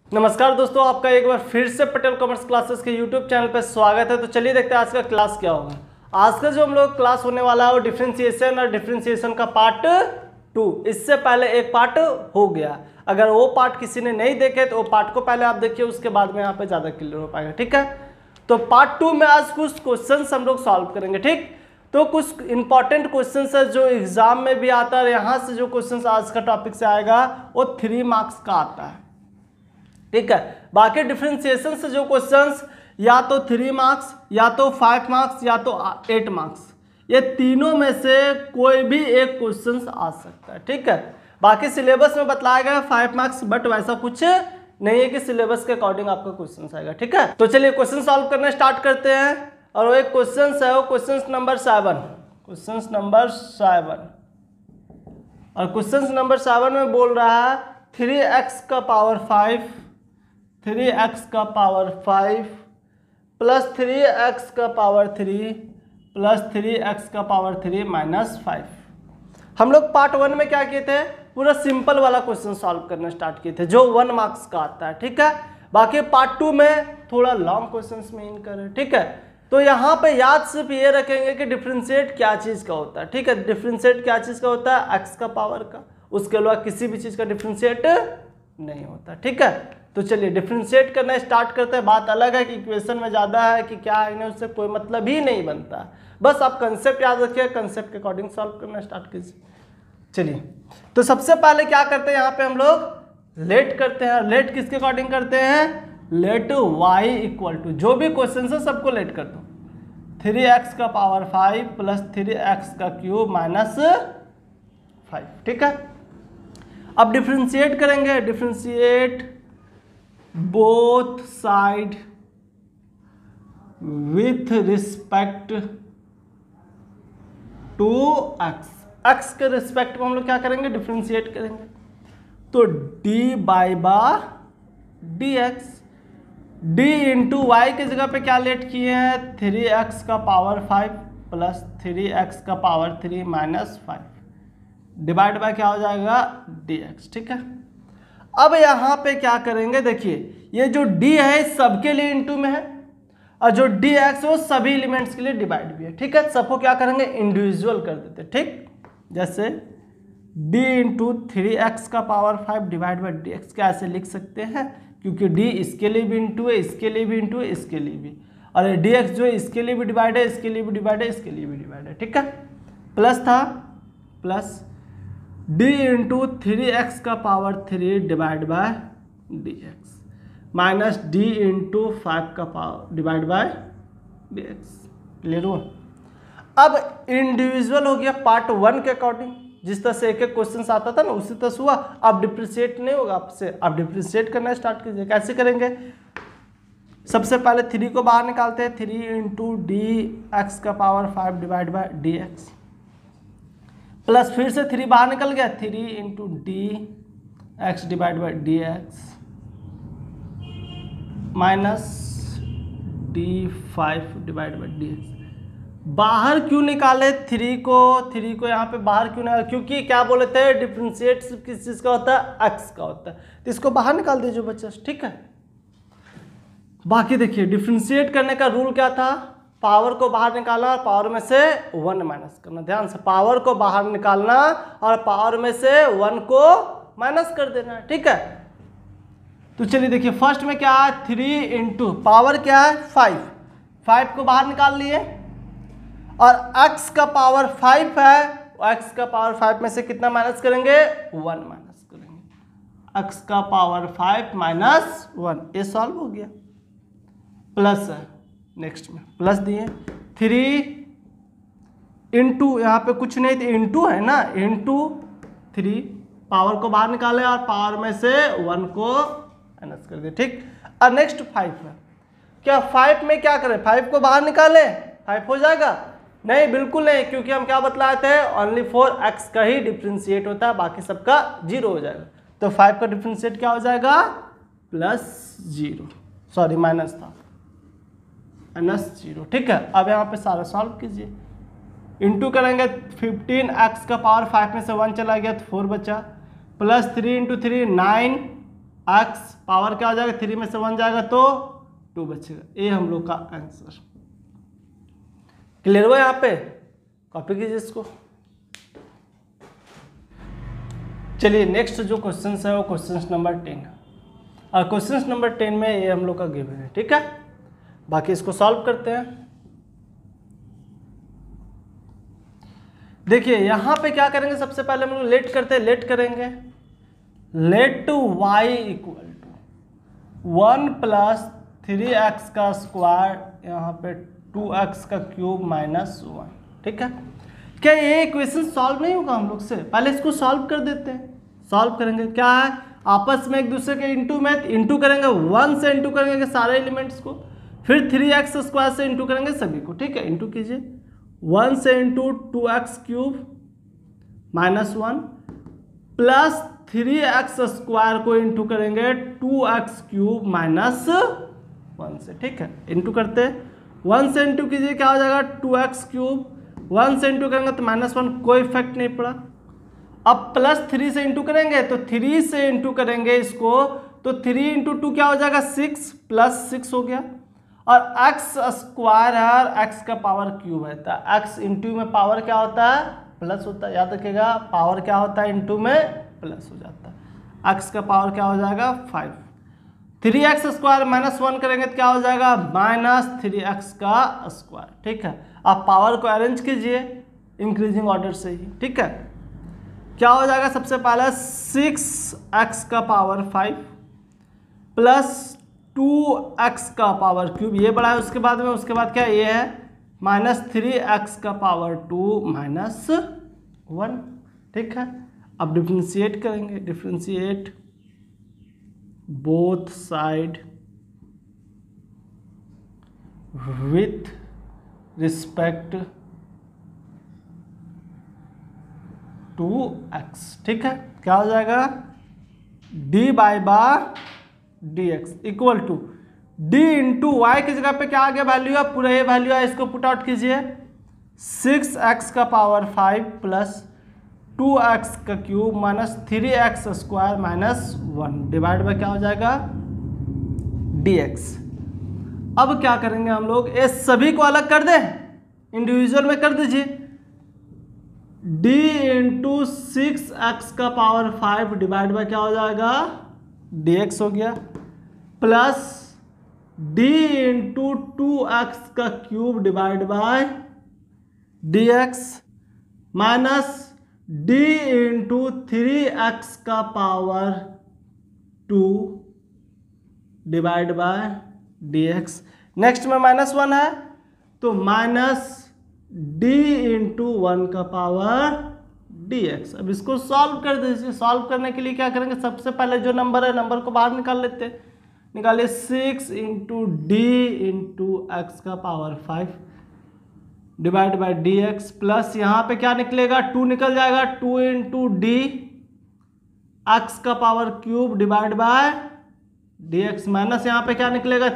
नमस्कार दोस्तों, आपका एक बार फिर से पटेल कॉमर्स क्लासेस के यूट्यूब चैनल पर स्वागत है। तो चलिए देखते हैं आज का क्लास क्या होगा। आज का जो हम लोग क्लास होने वाला है वो डिफरेंशिएशन और डिफरेंशिएशन का पार्ट 2। इससे पहले एक पार्ट हो गया। अगर वो पार्ट किसी ने नहीं देखे तो वो पार्ट को पहले आप देखिए, उसके बाद में यहाँ पे ज़्यादा क्लियर हो पाएगा। ठीक है, तो पार्ट 2 में आज कुछ क्वेश्चन हम लोग सॉल्व करेंगे। ठीक, तो कुछ इंपॉर्टेंट क्वेश्चन है जो एग्जाम में भी आता है। यहाँ से जो क्वेश्चन आज का टॉपिक से आएगा वो 3 मार्क्स का आता है। ठीक है, बाकी डिफरेंशिएशन से जो क्वेश्चंस या तो 3 मार्क्स या तो 5 मार्क्स या तो 8 मार्क्स, ये तीनों में से कोई भी एक क्वेश्चन आ सकता है। ठीक है, बाकी सिलेबस में बताया गया 5 मार्क्स, बट वैसा कुछ नहीं है कि सिलेबस के अकॉर्डिंग आपका क्वेश्चन आएगा। ठीक है, तो चलिए क्वेश्चन सॉल्व करना स्टार्ट करते हैं। और वो एक क्वेश्चन है, वो क्वेश्चन नंबर 7। क्वेश्चन नंबर 7 और क्वेश्चन नंबर 7 में बोल रहा है 3x का पावर 5 3x का पावर 5 प्लस 3x का पावर 3 प्लस 3x का पावर 3 माइनस 5। हम लोग पार्ट 1 में क्या किए थे, पूरा सिंपल वाला क्वेश्चन सॉल्व करना स्टार्ट किए थे जो 1 मार्क्स का आता है। ठीक है, बाकी पार्ट 2 में थोड़ा लॉन्ग क्वेश्चन मेन करें। ठीक है, तो यहाँ पे याद सिर्फ ये रखेंगे कि डिफरेंशिएट क्या चीज़ का होता है। ठीक है, डिफरेंशिएट क्या चीज़ का होता है, x का पावर का, उसके अलावा किसी भी चीज़ का डिफरेंशिएट नहीं होता। ठीक है, तो चलिए डिफरेंशिएट करना स्टार्ट करते हैं। बात अलग है कि इक्वेशन में ज़्यादा है कि क्या है, उससे कोई मतलब ही नहीं बनता। बस आप कंसेप्ट याद रखिए, कंसेप्ट के अकॉर्डिंग सॉल्व करना स्टार्ट कीजिए। चलिए, तो सबसे पहले क्या करते हैं, यहाँ पे हम लोग लेट करते हैं। लेट किसके अकॉर्डिंग करते हैं, लेट y इक्वल टू, जो भी क्वेश्चन है सबको लेट कर दो, 3x का पावर 5 प्लस 3x का क्यूब माइनस 5। ठीक है, अब डिफरेंशिएट करेंगे। Differentiate both side with respect to x। x के रिस्पेक्ट में हम लोग क्या करेंगे, डिफरेंशिएट करेंगे। तो dy by d x, d into y की जगह पे क्या लेट किए हैं, 3x का पावर 5 प्लस 3x का पावर 3 माइनस 5 डिवाइड बाय क्या हो जाएगा, dx। ठीक है, अब यहाँ पे क्या करेंगे, देखिए ये जो d है सबके लिए इंटू में है और जो dx है वो सभी एलिमेंट्स के लिए डिवाइड भी है। ठीक है, सबको क्या करेंगे, इंडिविजुअल कर देते। ठीक, जैसे d इंटू 3x का पावर 5 डिवाइड बाई dx क्या ऐसे लिख सकते हैं, क्योंकि d इसके लिए भी इंटू है, इसके लिए भी इंटू है, इसके लिए भी, और dx जो है इसके लिए भी डिवाइड है, इसके लिए भी डिवाइड है, इसके लिए भी डिवाइड है। ठीक है, प्लस था, प्लस d इंटू 3x का power 3 divide by dx minus d into 5 का power divide by dx। Clear हुआ। अब इंडिविजुअल हो गया पार्ट 1 के अकॉर्डिंग, जिस तरह से एक एक क्वेश्चन आता था ना उसी तरह से हुआ। अब डिफरेंशिएट नहीं होगा आपसे, अब डिफरेंशिएट करना स्टार्ट कीजिए। कैसे करेंगे, सबसे पहले 3 को बाहर निकालते हैं, 3 इंटू डी एक्स का power 5 divide by d x plus फिर से 3 बाहर निकल गया, 3 into d x divide by d x minus d5 divide by d x. बाहर क्यों निकाले 3 को यहाँ पे बाहर क्यों निकाले, क्योंकि क्या बोले थे, डिफरेंशिएट किस चीज़ का होता है, x का होता है, तो इसको बाहर निकाल दीजिए बच्चा। ठीक है, बाकी देखिए डिफरेंशिएट करने का रूल क्या था, पावर को बाहर निकालना और पावर में से 1 माइनस करना। ध्यान से, पावर को बाहर निकालना और पावर में से 1 को माइनस कर देना। ठीक है, तो चलिए देखिए फर्स्ट में क्या है, 3 इंटू पावर क्या है 5 को बाहर निकाल लिए, और x का पावर 5 है, x का पावर 5 में से कितना माइनस करेंगे, 1 माइनस करेंगे, x का पावर 5 माइनस 1। ये सॉल्व हो गया। प्लस है, नेक्स्ट में प्लस दिए, 3 इंटू, यहाँ पे कुछ नहीं थे, इंटू है ना, इंटू 3 पावर को बाहर निकाले और पावर में से 1 को माइनस कर दिए। ठीक, और नेक्स्ट 5 है, क्या 5 में क्या करें, 5 को बाहर निकाले 5 हो जाएगा, नहीं बिल्कुल नहीं, क्योंकि हम क्या बतलाए थे, ओनली फॉर x का ही डिफरेंशिएट होता है, बाकी सबका 0 हो जाएगा। तो 5 का डिफरेंशिएट क्या हो जाएगा, +0, सॉरी माइनस था, -0। ठीक है, अब यहाँ पे सारा सॉल्व कीजिए, इंटू करेंगे 15x का पावर 5 में से 1 चला गया तो 4 बचा, प्लस 3 इंटू 3 9 एक्स पावर क्या हो जाएगा 3 में से 1 जाएगा तो 2 बचेगा। ये हम लोग का आंसर। क्लियर हुआ यहाँ पे? कॉपी कीजिए इसको। चलिए नेक्स्ट जो क्वेश्चन है वो क्वेश्चन नंबर 10 है, और क्वेश्चन नंबर 10 में ये हम लोग का गिवन है, ठीक है। बाकी इसको सॉल्व करते हैं। देखिए यहाँ पे क्या करेंगे, सबसे पहले हम लोग लेट करते हैं, लेट करेंगे let y equal to 1 plus 3x का स्क्वायर, यहाँ पे 2x का क्यूब माइनस 1, ठीक है। क्या ये इक्वेशन सॉल्व नहीं होगा हम लोग से? पहले इसको सॉल्व कर देते हैं। सॉल्व करेंगे क्या है, आपस में एक दूसरे के इंटू में इंटू करेंगे, 1 से इंटू करेंगे सारे एलिमेंट्स को, फिर 3x स्क्वायर से इंटू करेंगे सभी को, ठीक है। इंटू कीजिए, 1 से into 2x cube minus 1 plus 3x square को इंटू करेंगे 2x क्यूब माइनस 1 से, ठीक है। इंटू करते हैं, 1 से इंटू कीजिए क्या हो जाएगा 2x क्यूब, 1 से इंटू करेंगे तो -1, कोई इफेक्ट नहीं पड़ा। अब प्लस 3 से इंटू करेंगे तो 3 से इंटू करेंगे इसको तो 3 इंटू 2 क्या हो जाएगा 6 प्लस 6 हो गया, और x स्क्वायर है और x का पावर क्यूब है, तो x इंटू में पावर क्या होता है प्लस होता है, याद रखिएगा पावर क्या होता है इंटू में प्लस हो जाता है। x का पावर क्या हो जाएगा 5, 3x स्क्वायर माइनस 1 करेंगे तो क्या हो जाएगा -3x का स्क्वायर, ठीक है। आप पावर को अरेंज कीजिए इंक्रीजिंग ऑर्डर से ही, ठीक है। क्या हो जाएगा, सबसे पहले 6x का पावर 5 प्लस 2x का पावर क्यूब, ये बड़ा है, उसके बाद क्या ये है -3x का पावर 2 माइनस 1, ठीक है। अब डिफरेंशिएट करेंगे, differentiate both side with respect to x, ठीक है। क्या हो जाएगा dy by dx equal to d into y की जगह पे क्या आ गया वैल्यू है, पूरा ये वैल्यू है, इसको पुट आउट कीजिए, 6x का पावर 5 प्लस 2x का cube minus 3x square minus 1 divide by क्या हो जाएगा dx। अब क्या करेंगे हम लोग, ये सभी को अलग कर दें, इंडिविजुअल में कर दीजिए, d इंटू 6x का पावर 5 डिवाइड बाय क्या हो जाएगा dx हो गया, प्लस d इंटू 2x का cube divide by dx minus d into 3x का power 2 divide by dx। Next में -1 है तो माइनस d इंटू 1 का पावर dx। अब इसको सॉल्व कर दीजिए। सॉल्व करने के लिए क्या करेंगे, सबसे पहले जो नंबर है नंबर को बाहर निकाल लेते हैं, निकालिए 6 इंटू d इंटू x का power 5 divide by dx plus यहाँ पे क्या निकलेगा 2 निकल जाएगा, 2 इंटू डी एक्स का power cube divide by dx minus यहाँ पे क्या निकलेगा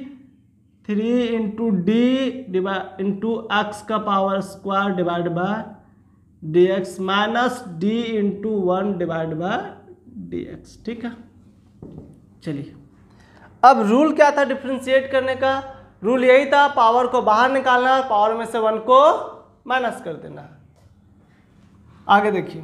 3 इंटू डी इंटू एक्स का power square divide by dx minus d into 1 divide by dx, ठीक है। चलिए अब रूल क्या था डिफरेंशिएट करने का, रूल यही था पावर को बाहर निकालना और पावर में से 1 को माइनस कर देना। आगे देखिए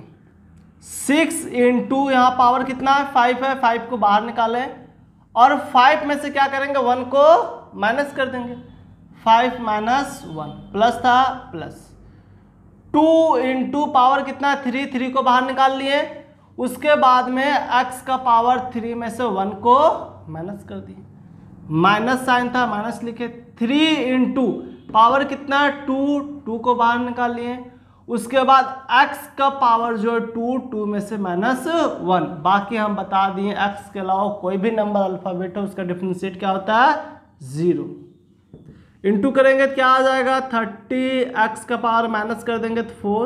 6 इंटू यहाँ पावर कितना है 5 है, 5 को बाहर निकालें और 5 में से क्या करेंगे 1 को माइनस कर देंगे, 5 माइनस 1 प्लस था प्लस 2 इंटू पावर कितना है 3 को बाहर निकाल लिए, उसके बाद में x का पावर 3 में से 1 को माइनस कर दिए, माइनस साइन था माइनस लिखे, 3 इंटू पावर कितना है 2 को बाहर निकाल लिए, उसके बाद x का पावर जो है 2 में से -1, बाकी हम बता दिए x के अलावा कोई भी नंबर अल्फाबेट है उसका डिफरेंशिएट क्या होता है 0। इंटू करेंगे तो क्या आ जाएगा 30, x का पावर माइनस कर देंगे तो 4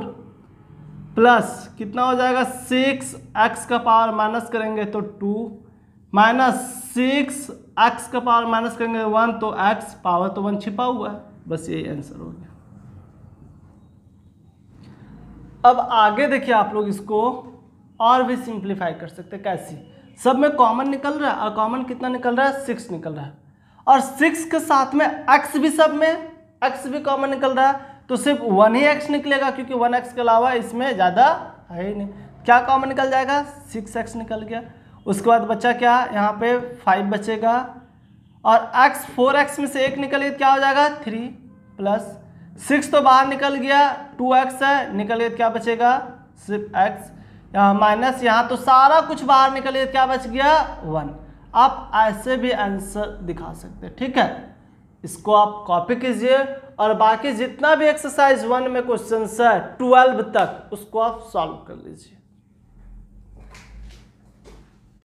प्लस कितना हो जाएगा 6, x का पावर माइनस करेंगे तो 2 माइनस 6, x का पावर माइनस करेंगे 1 तो x पावर तो 1 छिपा हुआ है, बस यही आंसर हो गया। अब आगे देखिए आप लोग इसको और भी सिंप्लीफाई कर सकते हैं, कैसी, सब में कॉमन निकल रहा है और कॉमन कितना निकल रहा है 6 निकल रहा है और 6 के साथ में x भी सब में x भी कॉमन निकल रहा है तो सिर्फ 1 ही x निकलेगा क्योंकि 1x के अलावा इसमें ज़्यादा है ही नहीं। क्या कॉमन निकल जाएगा 6x निकल गया। उसके बाद बचा क्या यहाँ पे 5 बचेगा और x 4x में से एक निकल गया क्या हो जाएगा 3 प्लस 6 तो बाहर निकल गया 2x है निकल गया क्या बचेगा सिर्फ x यहाँ माइनस यहाँ तो सारा कुछ बाहर निकल गया क्या बच गया 1। आप ऐसे भी आंसर दिखा सकते हैं ठीक है। इसको आप कॉपी कीजिए और बाकी जितना भी एक्सरसाइज 1 में क्वेश्चन है 12 तक उसको आप सॉल्व कर लीजिए।